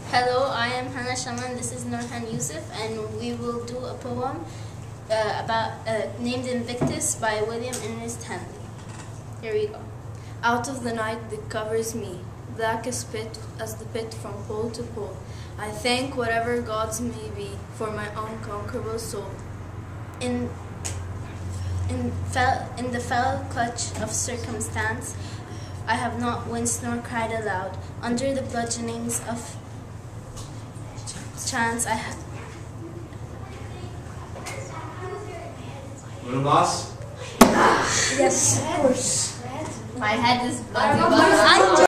Hello, I am Hanna Nourhan. This is Nourhan Yusuf, and we will do a poem named Invictus by William Ernest Henley. Here we go. Out of the night that covers me, black as the pit from pole to pole, I thank whatever gods may be for my unconquerable soul. In the fell clutch of circumstance, I have not winced nor cried aloud. Under the bludgeonings of chance, I have. Little boss? Yes, of course. My head is bloody.